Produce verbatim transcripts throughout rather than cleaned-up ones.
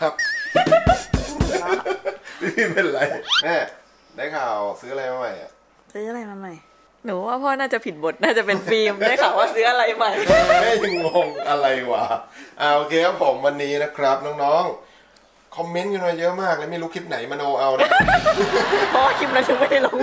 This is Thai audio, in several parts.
ครับพี่ฟิล์มเป็นไรแม่ได้ข่าวซื้ออะไรมาใหม่อ่ะซื้ออะไรมาใหม่หนูว่าพ่อน่าจะผิดบทน่าจะเป็นฟิล์มได้ข่าวว่าซื้ออะไรใหม่แม่ยังงงอะไรวะอ่าโอเคครับผมวันนี้นะครับน้องๆคอมเมนต์กันมาเยอะมากเลยไม่รู้คลิปไหนมโนเอานะเพราะคลิปนั้นยังไม่ได้ลง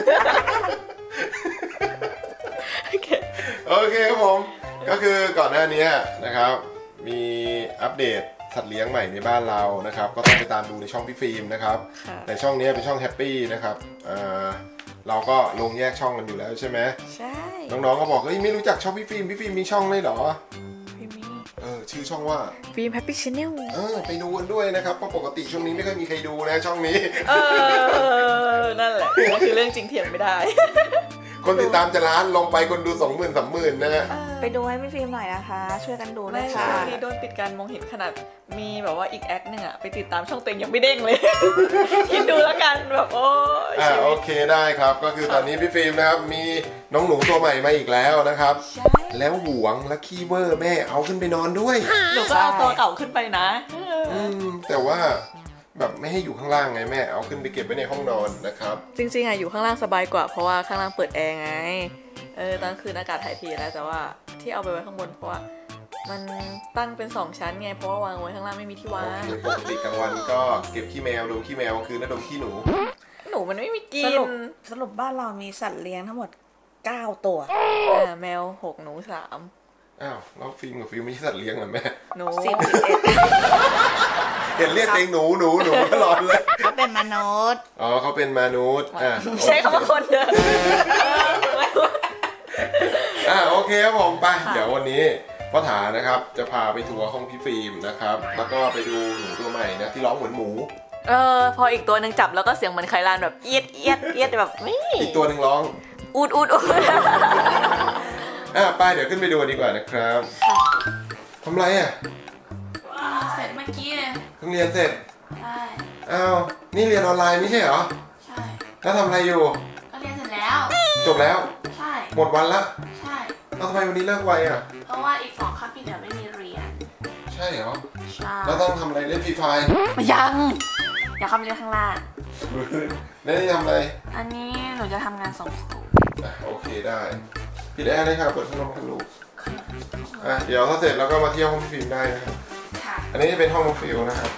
โอเคโอเคครับผมก็คือก่อนหน้านี้นะครับมีอัปเดตสัตว์เลี้ยงใหม่ในบ้านเรานะครับก็ต้องไปตามดูในช่องพี่ฟิล์มนะครับแต่ช่องนี้เป็นช่องแฮปปี้นะครับเราก็ลงแยกช่องกันอยู่แล้วใช่ไหมใช่น้องๆก็บอกเฮ้ยไม่รู้จักช่องพี่ฟิล์มพี่ฟิล์มมีช่องเลยเหรอพี่มีเออชื่อช่องว่าฟิล์มแฮปปี้ชาแนลเออไปดูกันด้วยนะครับเพราะปกติช่วงนี้ไม่ค่อยมีใครดูนะช่องนี้เออนั่นแหละก็คือเรื่องจริงเถียงไม่ได้คนติดตามจะล้านลงไปคนดูสองหมื่นสามหมื่นนะฮะไปดูให้พี่ฟิล์มหน่อยนะคะช่วยกันดูด้วยค่ะที่โดนปิดการมองเห็นขนาดมีแบบว่าอีกแอคหนึ่งอะไปติดตามช่องเต็งยังไม่เด้งเลยคิดดูแล้วกันแบบโอ้อ่าโอเคได้ครับก็คือตอนนี้พี่ฟิล์มนะครับมีน้องหนูตัวใหม่มาอีกแล้วนะครับแล้วหวงและขี้เวอร์แม่เอาขึ้นไปนอนด้วยหนูก็เอาตัวเก่าขึ้นไปนะอืมแต่ว่าแบบไม่ให้อยู่ข้างล่างไงแม่เอาขึ้นไปเก็บไว้ในห้องนอนนะครับจริงๆอะอยู่ข้างล่างสบายกว่าเพราะว่าข้างล่างเปิดแอร์ไงเออตอนคืนอากาศถ่ายเทแล้วแต่ว่าที่เอาไปไว้ข้างบนเพราะว่ามันตั้งเป็นสองชั้นไงเพราะว่าวางไว้ข้างล่างไม่มีที่วางปกติกลางวันก็เก็บขี้แมวดมขี้แมวคืนแล้วดมขี้หนูหนูมันไม่มีกินสรุปสรุปบ้านเรามีสัตว์เลี้ยงทั้งหมดเก้าตัวอ่าแมวหกหนูสามอ้าวแล้วฟิล์มกับฟิล์มไม่ใช่สัตว์เลี้ยงเหรอแม่หนูสิบสิบเอ็ดเห็นเรียกเองหนูหนูหนูตลอดเลยเขาเป็นมนุษย์อ๋อเขาเป็นมนุษย์อ่าใช่เขาเป็นคนเดินอ่าโอเคครับผมไปเดี๋ยววันนี้พ่อถานะครับจะพาไปทัวร์ห้องพี่ฟิล์มนะครับแล้วก็ไปดูหนูตัวใหม่นะที่ร้องเหมือนหมูเออพออีกตัวหนึ่งจับแล้วก็เสียงเหมือนไคลานแบบเอียดเอียดเอียดแบบนี่อีกตัวหนึ่งร้องอูดอูดอูดอ่ะไปเดี๋ยวขึ้นไปดูดีกว่านะครับทำไรอ่ะเสร็จเมื่อกี้เลยเพิ่งเรียนเสร็จใช่อ้าวนี่เรียนออนไลน์ไม่ใช่เหรอใช่แล้วทำอะไรอยู่ก็เรียนเสร็จแล้วจบแล้วใช่หมดวันละใช่แล้วทำไมวันนี้เลิกไวอ่ะเพราะว่าอีกสองคาบที่เหลือไม่มีเรียนใช่เหรอใช่แล้วต้องทำอะไรเล่นฟรีไฟร์ยังอยากเข้าไปเรียนข้างล่างแล้วนี่ทำอะไรอันนี้หนูจะทำงานส่งครูโอเคได้ปิดแอร์เลยค่ะเปิดพัดลมกันลูกอ่ะเดี๋ยวถ้าเสร็จแล้วก็มาเที่ยวห้องฟิล์มได้นะครับอันนี้จะเป็นห้องน้องฟิลนะครับ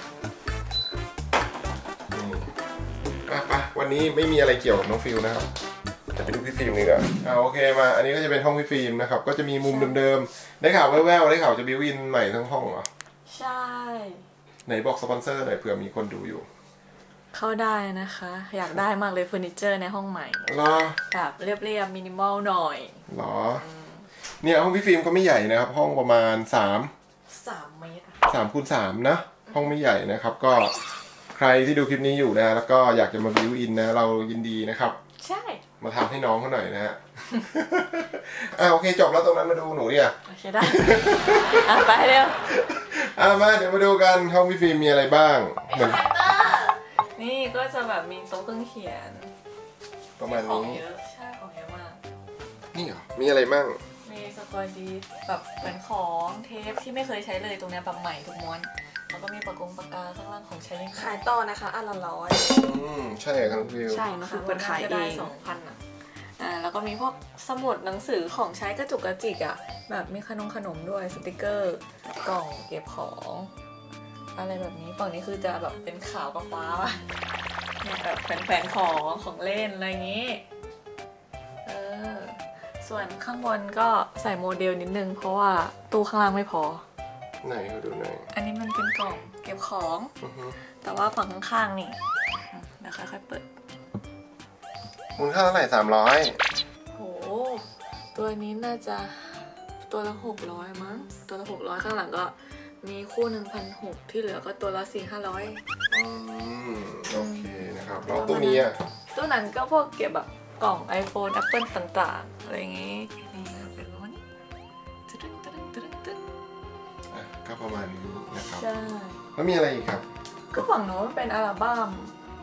นี่ไปวันนี้ไม่มีอะไรเกี่ยวกับน้องฟิลนะครับจะไปดูพี่ฟิล์มนี่ก่อนอ่าโอเคมาอันนี้ก็จะเป็นห้องพี่ฟิล์มนะครับก็จะมีมุมเดิมๆได้ข่าวแว่วๆได้ข่าวจะบิวอินใหม่ทั้งห้องเหรอใช่ไหนบอกสปอนเซอร์หน่อยเผื่อมีคนดูอยู่เข้าได้นะคะอยากได้มากเลยเฟอร์นิเจอร์ในห้องใหม่หรอแบบเรียบๆมินิมอลหน่อยหรอเนี่ยห้องพี่ฟิล์มก็ไม่ใหญ่นะครับห้องประมาณสามสามเมตรสามคูณสามนะห้องไม่ใหญ่นะครับก็ใครที่ดูคลิปนี้อยู่นะแล้วก็อยากจะมาบิวอินนะเรายินดีนะครับใช่มาทำให้น้องเขาหน่อยนะฮะอ่าโอเคจบแล้วตรงนั้นมาดูหนูดิอ่ะโอเคได้อ่ะไปเร็วอ่ะมาเดี๋ยวมาดูกันห้องพี่ฟิล์มมีอะไรบ้างเหมือนนี่ก็จะแบบมีโต๊ะเครื่องเขียนประมาณนี้ใช่ของเยอะมากนี่เหรอมีอะไรบ้างมีสกอร์ดีแบบเป็นของเทปที่ไม่เคยใช้เลยตรงนี้แบบใหม่ทุกม้วนแล้วก็มีปากกงปากกาข้างล่างของใช้ขายต่อนะคะอันละร้อยอืมใช่ครับพี่ใช่นะคะเปิดขายเองสองพันอ่ะอ่าแล้วก็มีพวกสมุดหนังสือของใช้กระจุกกระจิกอ่ะแบบมีขนมขนมด้วยสติกเกอร์กล่องเก็บของอะไรแบบนี้ฝั่งนี้คือจะแบบเป็นขาวกับฟ้าว่ะแบบแฝงๆของของเล่นอะไรอย่างนี้เออส่วนข้างบนก็ใส่โมเดลนิดนึงเพราะว่าตู้ข้างล่างไม่พอไหนเขาดูหน่อยอันนี้มันเป็นกล่องเก็บของแต่ว่าฝั่งข้างๆนี่เดี๋ยวค่อยๆเปิดมูลค่าเท่าไหร่สามร้อยโหตัวนี้น่าจะตัวละหกร้อยมั้งตัวละหกร้อยข้างหลังก็มีคู่หนึ่งพันหกที่เหลือก็ตัวละสี่ห้าร้อยอืมโอเคนะครับแล้วตู้นี้อ่ะตู้นั้นก็พวกเก็บแบบกล่อง iPhone Apple ต่างๆอะไรอย่างงี้นี่เป็นประมาณนี้อ่ะก็ประมาณนี้นะครับใช่แล้วมีอะไรอีกครับก็ฝั่งโน้นเป็นอัลบั้ม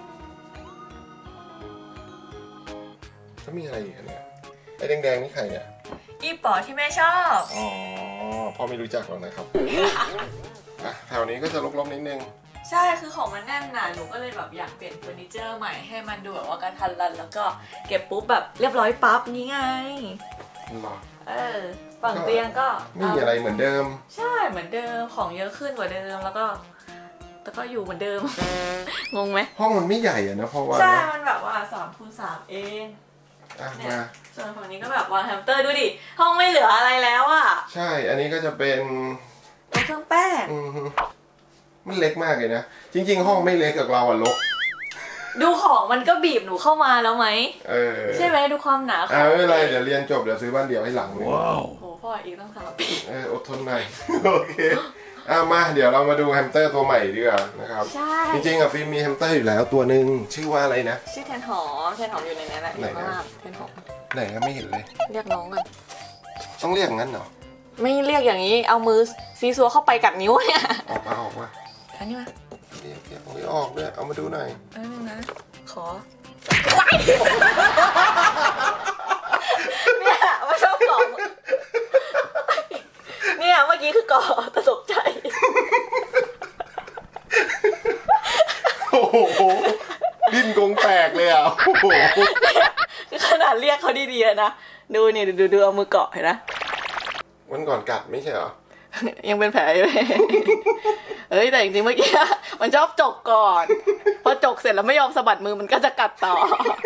แล้วมีอะไรอีกเนี่ยไอ้แดงๆนี่ใครเนี่ยอีป๋อที่แม่ชอบอ๋อพ่อไม่รู้จักหรอกนะครับอ่ะแถวนี้ก็จะลกๆนิดนึงใช่คือของมันแน่นหนาหนูก็เลยแบบอยากเปลี่ยนเฟอร์นิเจอร์ใหม่ให้มันดูแบบว่ากระทันรัดแล้วก็เก็บปุ๊บแบบเรียบร้อยปั๊บนี่ไงหรอเออฝั่งเตียงก็ไม่มีอะไรเหมือนเดิมใช่เหมือนเดิมของเยอะขึ้นกว่าเดิมแล้วก็แล้วก็อยู่เหมือนเดิม งงไหมห้องมันไม่ใหญ่อะนะเพราะว่าใช่มันแบบว่าสามคูณสามเองเนี่ยส่วนฝั่งนี้ก็แบบวางแฮมสเตอร์ดูดิห้องไม่เหลืออะไรแล้วอะใช่อันนี้ก็จะเป็นเครื่องแป้งมันเล็กมากเลยนะจริงๆห้องไม่เล็กกับเราอะลกดูของมันก็บีบหนูเข้ามาแล้วไหมเออใช่ไหมดูความหนาของไม่เป็นไรเดี๋ยวเรียนจบเดี๋ยวซื้อบ้านเดี่ยวให้หลังว้าวโหพ่ออีกตั้งสามปีเอออดทนหน่อยโอเคอ่ะมาเดี๋ยวเรามาดูแฮมสเตอร์ตัวใหม่ดีกว่านะครับใช่จริงๆอะฟิล์มมีแฮมสเตอร์อยู่แล้วตัวหนึ่งชื่อว่าอะไรนะชื่อเทนหอมเทนหอมอยู่ในนั้นแหละอยู่ข้างล่างเทนหอมไหนก็ไม่เห็นเลยเรียกน้องกันต้องเรียกงั้นเหรอไม่เรียกอย่างนี้เอามือซีซัวเข้าไปกัดนิ้วเนี่ยออกมาออกมาอันนี้มาเรียกเรียกไม่ออกด้วยเอามาดูหน่อยอันนึงนะขอเนี่ยมาชอบกล่องเนี่ยเมื่อกี้คือก่อตตกใจโอ้โหดิ้นกงแตกเลยอ่ะโอ้โหขนาดเรียกเขาดีๆนะดูนี่ดูดูเอามือเกาะเห็นนะวันก่อนกัดไม่ใช่เหรอยังเป็นแผลอยู่เลยเฮ้ยแต่จริงๆเมื่อกี้มันชอบจกก่อนพอจกเสร็จแล้วไม่ยอมสะบัดมือมันก็จะกัดต่อ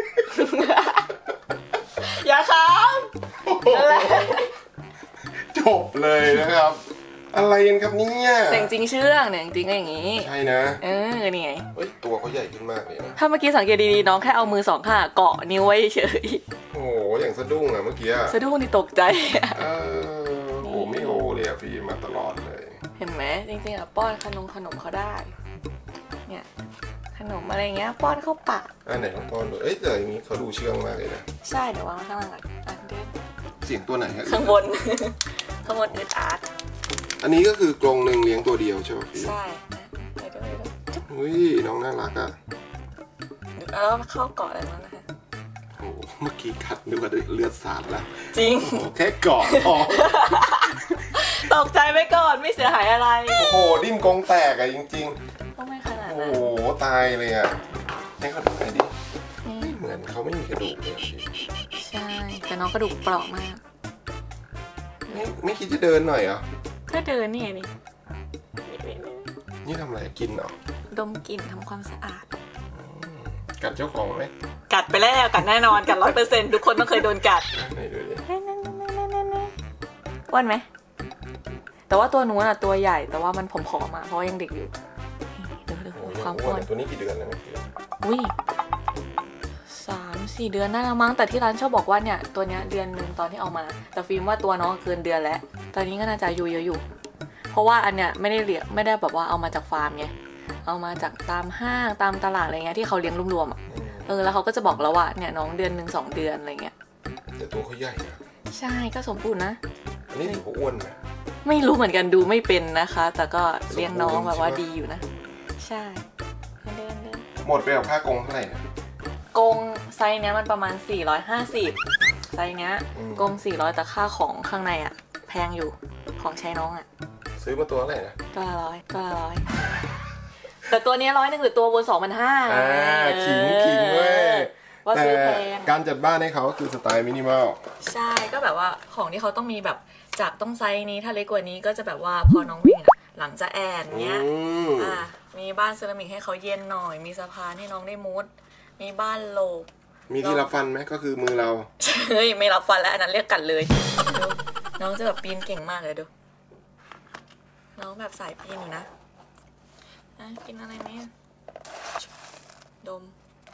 อย่าค้ำอะไรจบเลยนะครับอะไรกันครับเนี่ยแต่จริงเชื่องเนี่ยจริงๆก็อย่างนี้ใช่นะเออนี่ไงเฮ้ยตัวเขาใหญ่ขึ้นมากเลยนะถ้าเมื่อกี้สังเกตดีๆน้องแค่เอามือสองข้างเกาะนิ้วไว้เฉยโอ้โหอย่างสะดุ้งอะเมื่อกี้สะดุ้งนี่ตกใจเออโอ้ไม่โอเลยอะพี่มาตลอดเลยเห็นไหมจริงๆอะป้อนขนมขนมเขาได้เนี่ยขนมอะไรเงี้ยป้อนเข้าปากอันไหนของป้อนดูเอ้ยแต่อย่างนี้เขาดูเชื่องมากเลยนะใช่เดี๋ยววางข้างล่างก่อนอ่ะเดี๋ยวเสียงตัวไหนครับข้างบนข้างบนอึดอัดอันนี้ก็คือกรงหนึ่งเลี้ยงตัวเดียวใช่ไหมพี่ใช่เดี๋ยวเดี๋ยวอุ้ยน้องน่ารักอ่ะแล้วเข้าเกาะอะไรมานะคะโอ้เมื่อกี้กัดนึกว่าเลือดสาดแล้วจริงแค่เกาะออกตกใจไปก่อนไม่เสียหายอะไรโอ้โหดิ้นกรงแตกอะจริงๆต้องไม่ขนาดนั้นโอ้โหตายเลยอะให้เขาดูหน่อยดิเหมือนเขาไม่มีกระดูกเลยใช่แต่น้องกระดูกเปราะมากไม่ไม่คิดจะเดินหน่อยเหรอก็เดินนี่นี่นี่ทำอะไรกินเหรอดมกลิ่นทำความสะอาดกัดเจ้าของไหมกัดไปแล้วกัดแน่นอนกัดร้อยเปอร์เซ็นต์ทุกคนต้องเคยโดนกัดไหนดูดิอ้วนไหมแต่ว่าตัวหนูน่ะตัวใหญ่แต่ว่ามันผอมๆมาเพราะยังเด็กอยู่ดูดูความอ้วนตัวนี้กี่เดือนแล้วอุ้ยสามสี่เดือนน่าจะมั้งแต่ที่ร้านชอบบอกว่าเนี่ยตัวเนี้ยเดือนหนึ่งตอนที่เอามาแต่ฟิล์มว่าตัวน้องเกินเดือนแล้วตอนนี้ก็น่าจะอายุเยอะอยู่เพราะว่าอันเนี้ยไม่ได้เลี้ยงไม่ได้แบบว่าเอามาจากฟาร์มไงเอามาจากตามห้างตามตลาดอะไรเงี้ยที่เขาเลี้ยงรวมๆอ่ะเออแล้วเขาก็จะบอกแล้วว่าเนี่ยน้องเดือนหนึ่งสองเดือนอะไรเงี้ยแต่ตัวเขาใหญ่นะใช่ก็สมบูรณ์นะอันนี้ถือว่าอ้วนไหมไม่รู้เหมือนกันดูไม่เป็นนะคะแต่ก็เลี้ยงน้องแบบว่าดีอยู่นะใช่เดินเดินหมดไปกับค่ากรงเท่าไหร่กรงไซส์เนี้ยมันประมาณสี่ร้อยห้าสิบไซส์เนี้ยกรงสี่ร้อยแต่ค่าของข้างในอ่ะแพงอยู่ของใช้น้องอ่ะซื้อมาตัวเท่าไหร่นะตัวละร้อยตัวละร้อยแต่ตัวนี้ร้อยหนึ่งหรือตัวบนสองพันห้าอ่าขิงขิงเว้ยว่าซื้อแพงการจัดบ้านให้เขาคือสไตล์มินิมอลใช่ก็แบบว่าของที่เขาต้องมีแบบจากต้องไซส์นี้ถ้าเล็กกว่านี้ก็จะแบบว่าพอน้องวิ่งอ่ะหลังจะแอนเนี้ยอ่ามีบ้านเซรามิกให้เขาเย็นหน่อยมีสะพานให้น้องได้มุดมีบ้านโลบมีที่รับฟันไหมก็คือมือเราเฮ้ยไม่รับฟันแล้วอันนั้นเรียกกัดเลยน้องจะแบบปีนเก่งมากเลยดูน้องแบบสายปีนอยู่นะกินอะไรไหมดม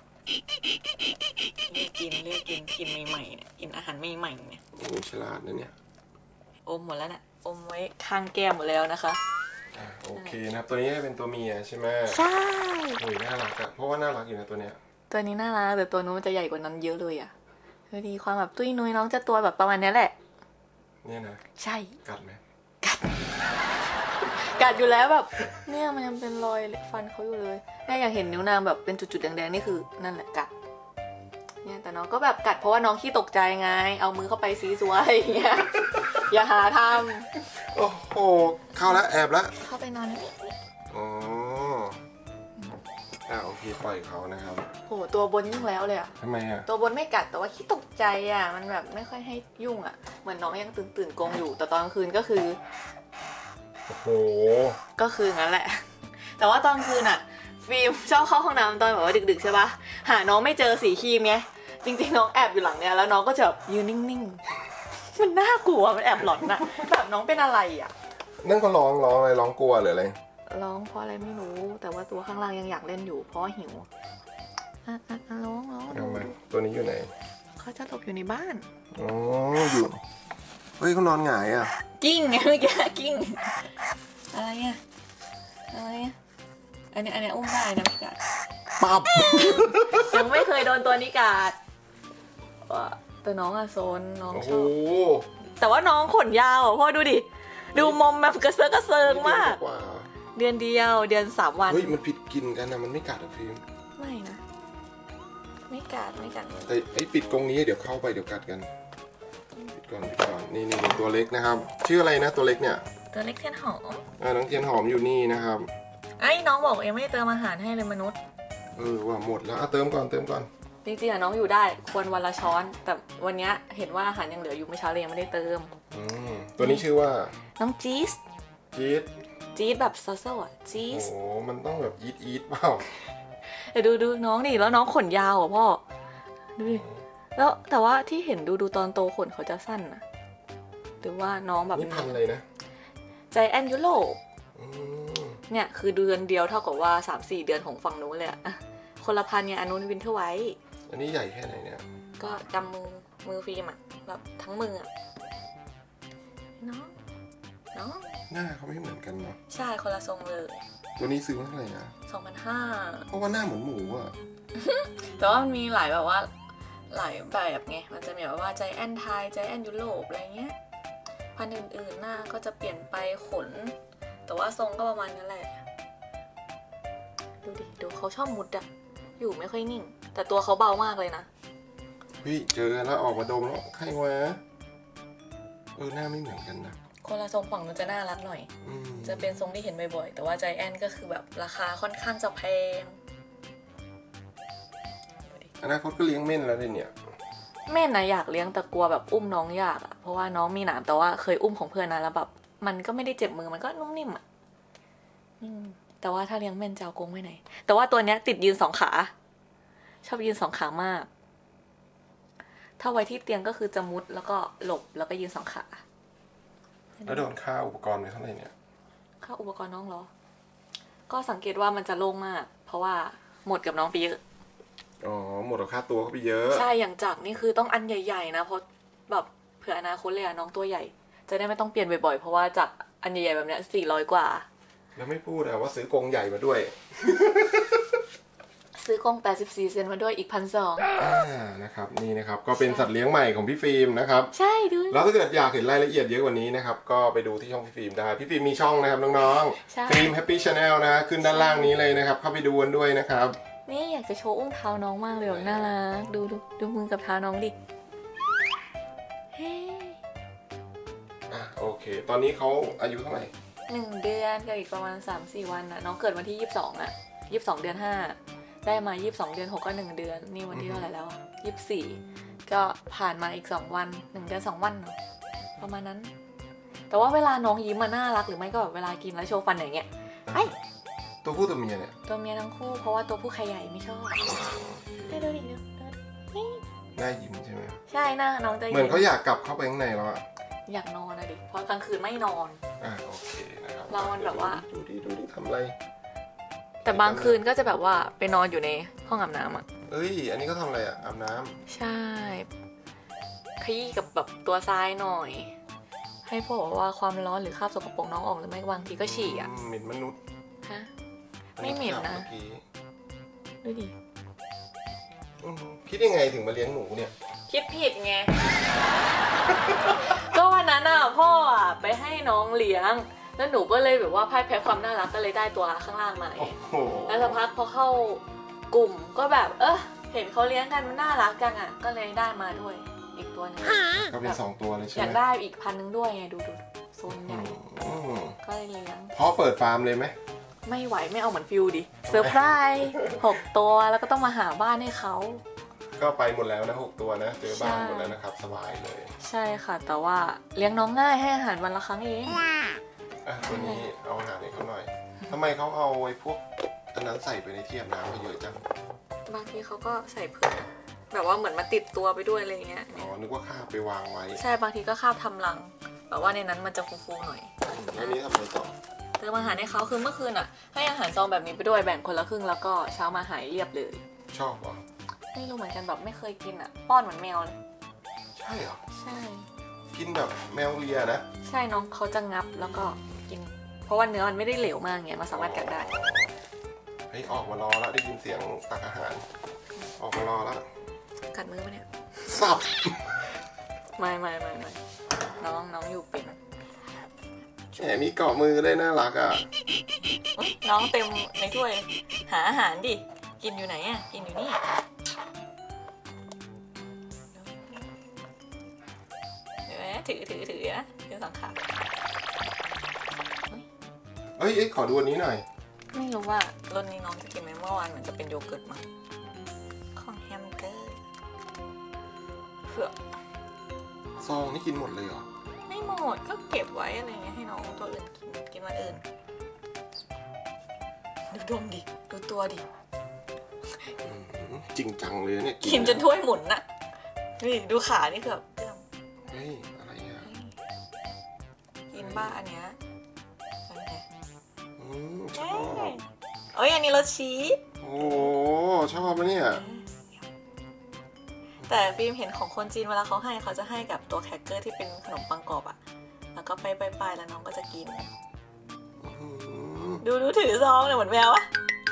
เรียกกินเรียกกินกินใหม่ๆเนี่ยกินอาหารใหม่ๆเนี่ยโอ้ฉลาดนะเนี่ยอมหมดแล้วเนี่ยอมไว้ข้างแก้มหมดแล้วนะคะโอเคนะครับตัวนี้เป็นตัวเมียใช่ไหมใช่โอ้ยน่ารักอะเพราะว่าน่ารักอยู่นะตัวเนี้ยตัวนี้น่ารักแต่ตัวนู้นจะใหญ่กว่านั้นเยอะเลยอ่ะคือดีความแบบตุ้ยนุ้ยน้องจะตัวแบบประมาณนี้แหละเนี่ยนะใช่กัดไหมกัดกัดอยู่แล้วแบบเนี่ยมันยังเป็นรอยฟันเขาอยู่เลยแม่อยากเห็นนิ้วนางแบบเป็นจุดๆแดงๆนี่คือนั่นแหละกัดเนี่ยแต่น้องก็แบบกัดเพราะว่าน้องขี้ตกใจไงเอามือเข้าไปซีซัวอะไรอย่างเงี้ยอย่าหาทำโอ้โหเข้าแล้วแอบแล้วเข้าไปนอนนี่อ๋ออ่าโอเคปล่อยเขานะครับโหตัวบนยิ่งแล้วเลยอะทำไมอ่ะตัวบนไม่กัดแต่ว่าขี้ตกใจอะมันแบบไม่ค่อยให้ยุ่งอะเหมือนน้องยังตื่นตื่นกงอยู่แต่ตอนกลางคืนก็คือโอ้โหก็คืองั้นแหละ แต่ว่าตอนคืนอะฟิล์มชอบเข้าห้องน้ำตอนแบบว่าดึกๆใช่ปะหาน้องไม่เจอสีครีมไงจริงๆน้องแอบอยู่หลังเนี่ยแล้วน้องก็จะแบบยืนนิ่งๆมันน่ากลัวมันแอบหลอนอะแบบน้องเป็นอะไรอะนั่นก็ร้องร้องอะไรร้องกลัวหรืออะไรร้องเพราะอะไรไม่รู้แต่ว่าตัวข้างล่างยังอยากเล่นอยู่เพราะหิวอ่ะอ่ะอ่ะร้องร้องเอามาตัวนี้อยู่ไหนเขาจะหลบอยู่ในบ้านอ๋ออยู่เฮ้ยเขานอนหงายอ่ะกิ้งไงเมื่อกี้กิ้งอะไรอ่ะอะไรอ่ะอันนี้อันนี้อุ้มได้นะพี่กัดปั๊บยังไม่เคยโดนตัวนี้กัดว่าแต่น้องอะโซนน้องโอ้ชโหอบแต่ว่าน้องขนยาวอ่ะพ่อดูดิดูมอมแบบกระเซาะกระเซิงมากกว่าเดือนเดียวเดือนสามวันเฮ้ยมันผิดกินกันนะมันไม่กัดอ่ะฟิล์มไม่นะไม่กัดไม่กัดเลยแต่ไอ้ปิดกรงนี้เดี๋ยวเข้าไปเดี๋ยวกัดกันปิดก่อนปิดก่อนนี่นี่ตัวเล็กนะครับ ชื่ออะไรนะตัวเล็กเนี่ยตัวเล็กเทียนหอมอ่าน้องเทียนหอมอยู่นี่นะครับไอ้น้องบอกยังไม่ได้เติมอาหารให้เลยมนุษย์เออว่าหมดแล้วอ่ะเติมก่อนเติมก่อนจริงๆอะน้องอยู่ได้ควรวันละช้อน แต่วันเนี้ยเห็นว่าอาหารยังเหลืออยู่เมื่อเช้าเลยยังไม่ได้เติมอืมตัวนี้ชื่อว่าน้องจี๊สจี๊ดจี๊สแบบซอสอ่ะจี๊โอ้สโหมันต้องแบบอีทอีทเปล่าเดี๋ยวดูดูน้องดิแล้วน้องขนยาวอ่ะพ่อดูดิแล้วแต่ว่าที่เห็นดูดูตอนโตขนเขาจะสั้นนะหรือว่าน้องแบบนี่พันอะไรนะใจแอนยุโรปอืมเนี่ยคือเดือนเดียวเท่ากับว่า สามสี่ เดือนของฝั่งนู้นเลยอะคนละพันเนี่ยอันนู้นวินเทอร์ไว้อันนี้ใหญ่แค่ไหนเนี่ยก็กำมือมือฟิล์มอะแบบทั้งมืออะน้องน้องหน้าเขาไม่เหมือนกันเนาะใช่คนละทรงเลยตัวนี้ซื้อมาเท่าไหร่นะสองพันห้าเพราะว่าหน้าเหมือนหมูอ่ะแต่ว่ามันมีหลายแบบว่าหลายแบบไงมันจะมีแบบว่าใจแอนไทยใจแอนยุโรปอะไรเงี้ยพันธุ์อื่นๆหน้าก็จะเปลี่ยนไปขน แต่ว่าทรงก็ประมาณนั้นแหละดูดิดูเขาชอบมุดอะอยู่ไม่ค่อยนิ่ง แต่ตัวเขาเบามากเลยนะเฮ้ยเจอแล้วออกมาดมแล้วใครวะเออหน้าไม่เหมือนกันนะคนละทรงฝั่งมันจะน่ารักหน่อยอืมจะเป็นทรงที่เห็นบ่อยๆแต่ว่าใจแอนก็คือแบบราคาค่อนข้างจะแพงดูดิอนาคตก็เลี้ยงเม่นแล้วเนี่ยแม่นะอยากเลี้ยงแต่กลัวแบบอุ้มน้องยากอะเพราะว่าน้องมีหนามแต่ว่าเคยอุ้มของเพื่อนนะแล้วแบบมันก็ไม่ได้เจ็บมือมันก็นุ่มนิ่มอะอืมแต่ว่าถ้าเลี้ยงแม่นจะเอากรงไว้ไหนแต่ว่าตัวเนี้ยติดยืนสองขาชอบยืนสองขามาก ถ้าไว้ที่เตียงก็คือจะมุดแล้วก็หลบแล้วก็ยืนสองขาแล้วโดนค่าอุปกรณ์ไปเท่าไหร่เนี่ยค่าอุปกรณ์น้องเหรอก็สังเกตว่ามันจะโล่งมาก เพราะว่าหมดกับน้องไปเยอะอ๋อหมดราคาตัวเขาไปเยอะใช่อย่างจักรนี่คือต้องอันใหญ่ๆนะเพราะแบบเผื่ออนาคตเลยอะน้องตัวใหญ่ จะได้ไม่ต้องเปลี่ยนบ่อยๆเพราะว่าจากอันใหญ่ๆแบบเนี้ยสี่ร้อยกว่าแล้วไม่พูดอะว่าซื้อกรงใหญ่มาด้วยซื้อกล้องแปดสิบสี่เซนมาด้วยอีกพันสองอ่านะครับนี่นะครับก็เป็นสัตว์เลี้ยงใหม่ของพี่ฟิล์มนะครับใช่ดูแล้วถ้าเกิดอยากเห็นรายละเอียดเยอะกว่านี้นะครับก็ไปดูที่ช่องพี่ฟิล์มได้พี่ฟิล์มมีช่องนะครับน้องใช่ๆฟิล์มแฮปปี้ชาแนลนะขึ้นด้านล่างนี้เลยนะครับเข้าไปดูกันด้วยนะครับนี่อยากจะโชว์อุ้งเท้าน้องมากเลยแบบน่ารักดูดูดูมือกับเท้าน้องดิเฮ้อ่ะโอเค ตอนนี้เขาอายุเท่าไหร่หนึ่งเดือนกับอีกประมาณสามสี่วันนะน้องเกิดวันที่ยี่สิบสองอะยี่สิบสองเดือนห้าได้มายี่สิบสองเดือนหกก็หนึ่งเดือนนี่วันที่เท่าไหร่แล้วอะยี่สิบสี่ก็ผ่านมาอีกสองวันหนึ่งเดือนสองวันเนาะประมาณนั้น แต่ว่าเวลาน้องยิ้มมาน่ารักหรือไม่ก็แบบเวลากินแล้วโชว์ฟันอย่างเงี้ยไอตัวผู้ตัวเมียเนี่ยตัวเมียทั้งคู่เพราะว่าตัวผู้ใครใหญ่ไม่ชอบดูดูดิดูนี่หน้ายิ้มใช่ไหมใช่หน้าน้องจะเหมือนเขาอยากกลับเข้าไปข้างในแล้วอะอยากนอนนะดิเพราะกลางคืนไม่นอนอ่ะโอเคนะครับเรามันแบบว่าดูดิดูดิทำอะไรแต่บางคืนก็จะแบบว่าไปนอนอยู่ในห้องอาบน้ำอ่ะเอ้ยอันนี้ก็ทำอะไรอะอาบน้ำใช่ขยี้กับแบบตัวซ้ายหน่อย ให้พวกแบบว่าความร้อนหรือคราบสกปรกน้องออกหรือไม่บางทีก็ฉี่อ่ะเหม็นมนุษย์ฮะ ไม่เหม็นนะเมื่อกี้ดูดิอืมคิดยังไงถึงมาเลี้ยงหนูเนี่ยคิดผิดไง ก็วันนั้นอ่ะพ่ออ่ะไปให้น้องเลี้ยง แล้วหนูก็เลยแบบว่าพ่ายแพ้ความน่ารักก็เลยได้ตัวข้างล่างมาโอ้โหแล้วสักพักพอเข้ากลุ่มก็แบบเออเห็นเขาเลี้ยงกันมันน่ารักจังอ่ะก็เลยได้มาด้วยอีกตัวหนึงก็เป็นสองตัวเลยใช่อยากไหมได้อีกพันหนึงด้วยไงดูดูโซนใหญ่อืมก็เลยเลี้ยงพ่อเปิดฟาร์มเลยไหมไม่ไหวไม่เอาเหมือนฟิวดิเซอร์ไพรส์หกตัวแล้วก็ต้องมาหาบ้านให้เขาก็ไปหมดแล้วนะหกตัวนะเจอบ้านหมดแล้วนะครับสบายเลยใช่ค่ะแต่ว่าเลี้ยงน้องง่ายให้อาหารวันละครั้งเองอ่ะตัวนี้เอาอาหารให้เขาหน่อยทำไมเขาเอาไอ้พวกอันนั้นใส่ไปในที่อาบน้ำมาเยอะจังบางทีเขาก็ใส่เพิ่มแบบว่าเหมือนมาติดตัวไปด้วยอะไรเงี้ยอ๋อนึกว่าคาบไปวางไว้ใช่บางทีก็คาบทำรังแบบว่าในนั้นมันจะฟูๆหน่อยแล้วนี้ทำอะไรต่อเติมอาหารให้เขาคือเมื่อคืนอ่ะให้อาหารซองแบบนี้ไปด้วยแบ่งคนละครึ่งแล้วก็เช้ามาหายเรียบเลยชอบเหรอไม่รู้เหมือนกันแบบไม่เคยกินอ่ะป้อนเหมือนแมวเลยใช่เหรอใช่กินแบบแมวเลียนะใช่น้องเขาจะงับแล้วก็กินเพราะว่าเนื้อมันไม่ได้เหลวมากไงมันสามารถกัดได้เฮ้ยออกมารอแล้วได้ยินเสียงตักอาหารออกมารอแล้วกัดมือปะเนี่ยสับไม่ไม่ไม่ไม่น้องน้องอยู่เป็นแหมมีเกาะมือได้น่ารักอ่ะน้องเต็มในถ้วยหาอาหารดิกินอยู่ไหนอ่ะกินอยู่นี่เห็นไหมถือถือถือนะถือสองขาเฮ้ยขอดูอันนี้หน่อยไม่รู้ว่ารสนี้น้องจะกินไหมเมื่อวานเหมือนจะเป็นโยเกิร์ตมาของแฮมเบอร์เกอร์เผือกซองนี่กินหมดเลยเหรอไม่หมดก็เก็บไว้อะไรเงี้ยให้น้องตัวอื่นกินกินวันอื่นดูดมดิดูตัวดิจริงจังเลยเนี่ยกินจนถ้วยหมุนน่ะนี่ดูขานี่คือแบบเฮ้ยอะไรอ่ะกินบ้าอันเนี้ยอืมชอบเอ้ยอันนี้รสชีสโอ้ชอบไหมเนี่ยแต่ฟิล์มเห็นของคนจีนเวลาเขาให้เขาจะให้กับตัวแครกเกอร์ที่เป็นขนมปังกรอบอะแล้วก็ไปไปไปแล้วน้องก็จะกินดูดูถือซองเลยเหมือนแมวอะ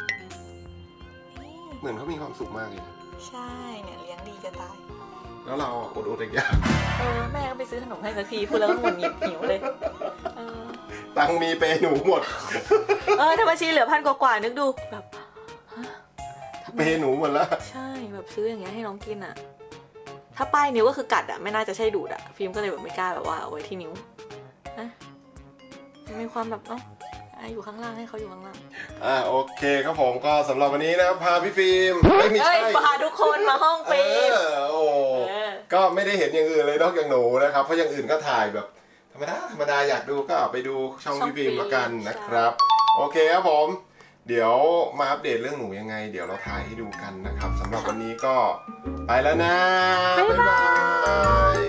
เหมือนเขามีความสุขมากเลยใช่เนี่ยเลี้ยงดีจะตายแล้วเราอดอดอีกอย่างเออแม่ก็ไปซื้อขนมให้สักทีพูดแล้วก็หงุดหงิดหิวเลยตังมีเปหนูหมดเออถ้าบัญชีเหลือพันกว่าๆนึกดูแบบเปหนูหมดแล้วใช่แบบซื้ออย่างเงี้ยให้น้องกินอะถ้าป้ายนิ้วก็คือกัดอะไม่น่าจะใช่ดูดอะฟิล์มก็เลยแบบไม่กล้าแบบว่าเอาไว้ที่นิ้วนะมีความแบบเนาะอยู่ข้างล่างให้เขาอยู่ข้างล่างอ่าโอเคครับผมก็สำหรับวันนี้นะพาพี่ฟิล์มไม่มีใช่พาทุกคนมาห้องฟิล์มโอ้ก็ไม่ได้เห็นอย่างอื่นเลยนอกจากหนูนะครับเพราะอย่างอื่นก็ถ่ายแบบธรรมดาธรรมดาอยากดูก็ไปดูช่องพี่ฟิล์มละกันนะครับโอเคครับผมเดี๋ยวมาอัปเดตเรื่องหนูยังไงเดี๋ยวเราถ่ายให้ดูกันนะครับสำหรับวันนี้ก็ไปแล้วนะบ๊ายบาย